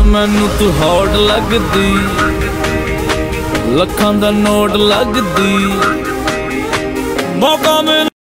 मैनू तू हॉट लगदी, लखां दा नोट लगदी। मौका मिल